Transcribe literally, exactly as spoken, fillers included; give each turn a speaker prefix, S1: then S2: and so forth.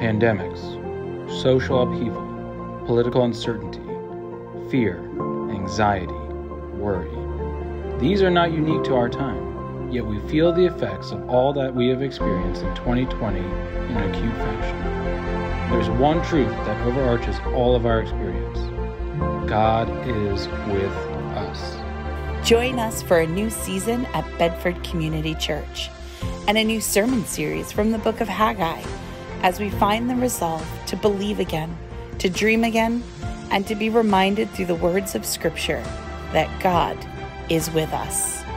S1: Pandemics, social upheaval, political uncertainty, fear, anxiety, worry. These are not unique to our time, yet we feel the effects of all that we have experienced in twenty twenty in acute fashion. There's one truth that overarches all of our experience. God is with us.
S2: Join us for a new season at Bedford Community Church and a new sermon series from the book of Haggai as we find the resolve to believe again, to dream again, and to be reminded through the words of Scripture that God is with us.